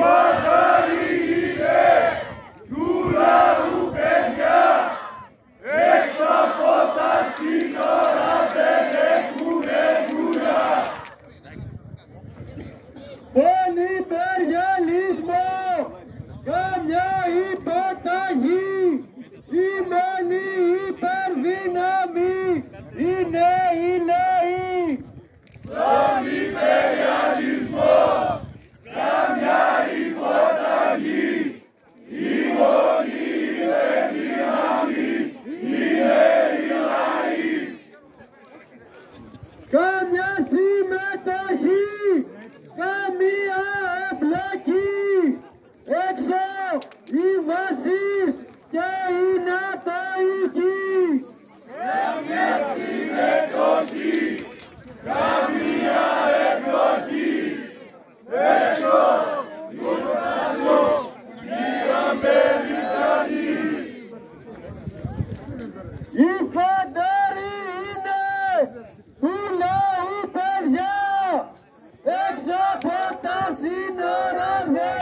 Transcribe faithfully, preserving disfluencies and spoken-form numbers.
πατρίδε του λαού παιδιά, έξω από τα σύνορα δεν έχουνε δουλειά. Τον υπεριαλισμό καμιά υποταγή σημαίνει υπερδύναμη, είναι οι λαοί. Στον υπεριαλισμό καμιά υποταγή η μόνη υπερδύναμη είναι οι λαοί. Καμιά συμμετοχή, καμία εμπλοκή, έξω οι βάσεις και οι νατοικοί. Καμιά συμμετοχή, καμία εμπλοκή, έξω τους ναζούς, οι Αμερικανοί. Οι